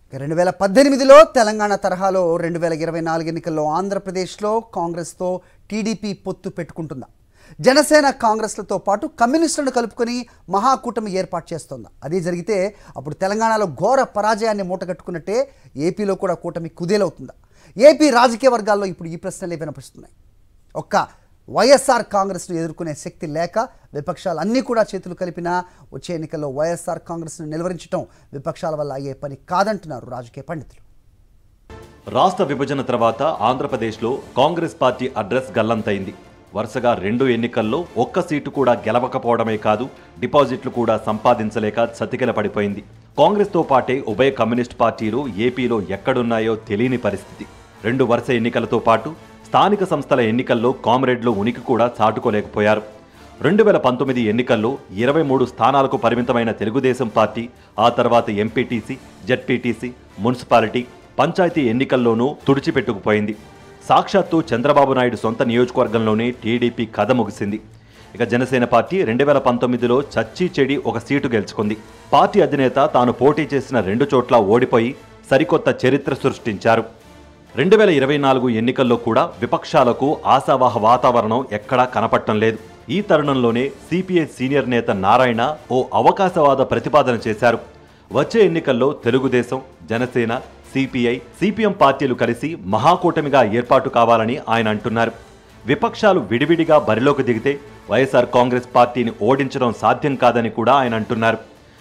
2018లో తెలంగాణ తరహాలో 2024 ఎన్నికల్లో ఆంధ్రప్రదేశ్లో కాంగ్రెస్తో టీడీపీ పొత్తు పెట్టుకుంటుందా? జనసేన కాంగ్రెస్లతో పాటు కమ్యూనిస్టులను కలుపుకొని మహాకూటమి ఏర్పాటు చేస్తోందా? అది జరిగితే అప్పుడు తెలంగాణలో ఘోర పరాజయాన్ని మూటగట్టుకున్నట్టే ఏపీలో కూడా కూటమి కుదేలవుతుందా? ఏపీ రాజకీయ వర్గాల్లో ఇప్పుడు ఈ ప్రశ్నలే వినిపిస్తున్నాయి. ఒక్క వైఎస్ఆర్ కాంగ్రెస్ను ఎదుర్కొనే శక్తి లేక విపక్షాలన్నీ కూడా చేతులు కలిపినా వచ్చే ఎన్నికల్లో వైఎస్ఆర్ కాంగ్రెస్ను నిలువరించడం విపక్షాల వల్ల అయ్యే పని కాదంటున్నారు రాజకీయ పండితులు. రాష్ట్ర విభజన తర్వాత ఆంధ్రప్రదేశ్లో కాంగ్రెస్ పార్టీ అడ్రస్ గల్లంతైంది. వరుసగా 2 ఎన్నికల్లో ఒక్క సీటు కూడా గెలవకపోవడమే కాదు, డిపాజిట్లు కూడా సంపాదించలేక చతికిల పడిపోయింది. కాంగ్రెస్తో పాటే ఉభయ కమ్యూనిస్ట్ పార్టీలు ఏపీలో ఎక్కడున్నాయో తెలియని పరిస్థితి. 2 వరుస ఎన్నికలతో పాటు స్థానిక సంస్థల ఎన్నికల్లో కామ్రేడ్లు ఉనికి కూడా చాటుకోలేకపోయారు. 2019 ఎన్నికల్లో 23 స్థానాలకు పరిమితమైన తెలుగుదేశం పార్టీ ఆ తర్వాత ఎంపీటీసీ, జెడ్పీటీసీ, మున్సిపాలిటీ, పంచాయతీ ఎన్నికల్లోనూ తుడిచిపెట్టుకుపోయింది. సాక్షాత్తు చంద్రబాబు నాయుడు సొంత నియోజకవర్గంలోనే టీడీపీ కథ ముగిసింది. ఇక జనసేన పార్టీ 2019లో చచ్చి చెడి ఒక సీటు గెలుచుకుంది. పార్టీ అధినేత తాను పోటీ చేసిన 2 చోట్ల ఓడిపోయి సరికొత్త చరిత్ర సృష్టించారు. 2024 ఎన్నికల్లో కూడా విపక్షాలకు ఆశావాహ వాతావరణం ఎక్కడా కనపడటం లేదు. ఈ తరుణంలోనే సిపిఐ సీనియర్ నేత నారాయణ ఓ అవకాశవాద ప్రతిపాదన చేశారు. వచ్చే ఎన్నికల్లో తెలుగుదేశం, జనసేన, సిపిఐ, సిపిఎం పార్టీలు కలిసి మహాకూటమిగా ఏర్పాటు కావాలని ఆయన అంటున్నారు. విపక్షాలు విడివిడిగా బరిలోకి దిగితే వైఎస్ఆర్ కాంగ్రెస్ పార్టీని ఓడించడం సాధ్యం కాదని కూడా ఆయన అంటున్నారు.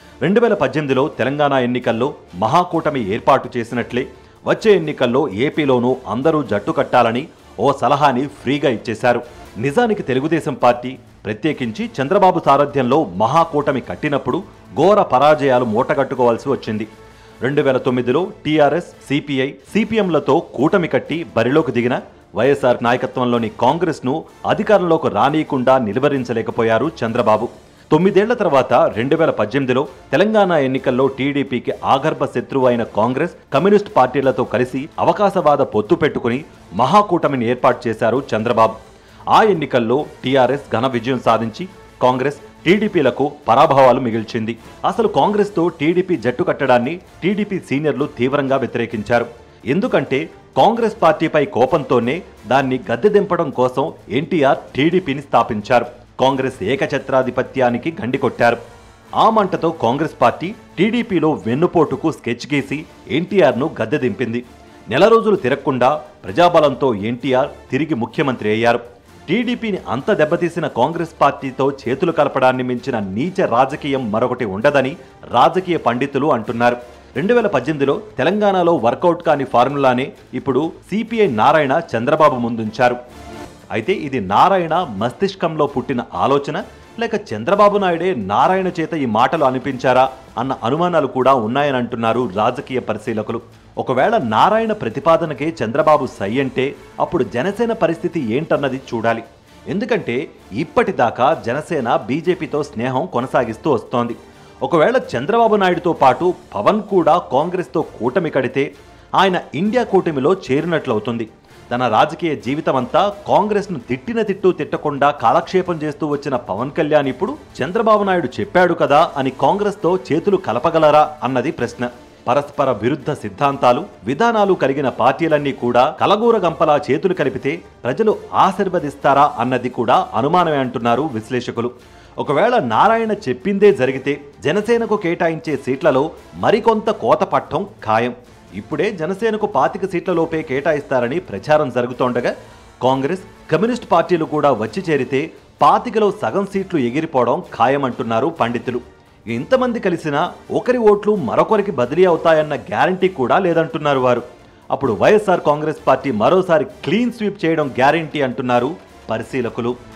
2018లో తెలంగాణ ఎన్నికల్లో మహాకూటమి ఏర్పాటు చేసినట్లే వచ్చే ఎన్నికల్లో ఏపీలోనూ అందరూ జట్టు కట్టాలని ఓ సలహాని ఫ్రీగా ఇచ్చేశారు. నిజానికి తెలుగుదేశం పార్టీ, ప్రత్యేకించి చంద్రబాబు సారథ్యంలో మహాకూటమి కట్టినప్పుడు ఘోర పరాజయాలు మూటగట్టుకోవాల్సి వచ్చింది. 2009లో టీఆర్ఎస్, సిపిఐ, సిపిఎంలతో కూటమి కట్టి బరిలోకి దిగిన వైఎస్ఆర్ నాయకత్వంలోని కాంగ్రెస్ను అధికారంలోకి రానీయకుండా నిలువరించలేకపోయారు చంద్రబాబు. 9 ఏళ్ల తర్వాత 2018లో తెలంగాణ ఎన్నికల్లో టీడీపీకి ఆగర్భ శత్రువు అయిన కాంగ్రెస్, కమ్యూనిస్ట్ పార్టీలతో కలిసి అవకాశవాద పొత్తు పెట్టుకుని మహాకూటమిని ఏర్పాటు చేశారు చంద్రబాబు. ఆ ఎన్నికల్లో టీఆర్ఎస్ ఘన విజయం సాధించి కాంగ్రెస్, టీడీపీలకు పరాభవాలు మిగిల్చింది. అసలు కాంగ్రెస్తో టీడీపీ జట్టు కట్టడాన్ని టీడీపీ సీనియర్లు తీవ్రంగా వ్యతిరేకించారు. ఎందుకంటే కాంగ్రెస్ పార్టీపై కోపంతోనే దాన్ని గద్దె దింపడం కోసం ఎన్టీఆర్ టీడీపీని స్థాపించారు. కాంగ్రెస్ ఏకఛత్రాధిపత్యానికి గండి కొట్టారు. ఆ మంటతో కాంగ్రెస్ పార్టీ టీడీపీలో వెన్నుపోటుకు స్కెచ్ గీసి ఎన్టీఆర్ను గద్దె దింపింది. నెల రోజులు తిరగకుండా ప్రజాబలంతో ఎన్టీఆర్ తిరిగి ముఖ్యమంత్రి అయ్యారు. టీడీపీని అంత దెబ్బతీసిన కాంగ్రెస్ పార్టీతో చేతులు కలపడాన్ని మించిన నీచ రాజకీయం మరొకటి ఉండదని రాజకీయ పండితులు అంటున్నారు. 2018లో తెలంగాణలో వర్కౌట్ కాని ఫార్ములానే ఇప్పుడు సిపిఐ నారాయణ చంద్రబాబు ముందుంచారు. అయితే ఇది నారాయణ మస్తిష్కంలో పుట్టిన ఆలోచన, లేక చంద్రబాబు నాయుడే నారాయణ చేత ఈ మాటలు అనిపించారా అన్న అనుమానాలు కూడా ఉన్నాయని అంటున్నారు రాజకీయ పరిశీలకులు. ఒకవేళ నారాయణ ప్రతిపాదనకే చంద్రబాబు సై అంటే అప్పుడు జనసేన పరిస్థితి ఏంటన్నది చూడాలి. ఎందుకంటే ఇప్పటిదాకా జనసేన బీజేపీతో స్నేహం కొనసాగిస్తూ వస్తోంది. ఒకవేళ చంద్రబాబు నాయుడుతో పాటు పవన్ కూడా కాంగ్రెస్తో కూటమి కడితే ఆయన ఇండియా కూటమిలో చేరినట్లవుతుంది. తన రాజకీయ జీవితమంతా కాంగ్రెస్ను తిట్టిన తిట్టు తిట్టకుండా కాలక్షేపం చేస్తూ వచ్చిన పవన్ కళ్యాణ్ ఇప్పుడు చంద్రబాబు నాయుడు చెప్పాడు కదా అని కాంగ్రెస్తో చేతులు కలపగలరా అన్నది ప్రశ్న. పరస్పర విరుద్ధ సిద్ధాంతాలు, విధానాలు కలిగిన పార్టీలన్నీ కూడా కలగూరగంపలా చేతులు కలిపితే ప్రజలు ఆశీర్వదిస్తారా అన్నది కూడా అనుమానమే అంటున్నారు విశ్లేషకులు. ఒకవేళ నారాయణ చెప్పిందే జరిగితే జనసేనకు కేటాయించే సీట్లలో మరికొంత కోత పట్టం ఖాయం. ఇప్పుడే జనసేనకు 25 సీట్లలోపే కేటాయిస్తారని ప్రచారం జరుగుతోండగా కాంగ్రెస్, కమ్యూనిస్ట్ పార్టీలు కూడా వచ్చి చేరితే 25లో సగం సీట్లు ఎగిరిపోవడం ఖాయమంటున్నారు పండితులు. ఇంతమంది కలిసినా ఒకరి ఓట్లు మరొకరికి బదిలీ అవుతాయన్న గ్యారంటీ కూడా లేదంటున్నారు వారు. అప్పుడు వైఎస్ఆర్ కాంగ్రెస్ పార్టీ మరోసారి క్లీన్ స్వీప్ చేయడం గ్యారంటీ అంటున్నారు పరిశీలకులు.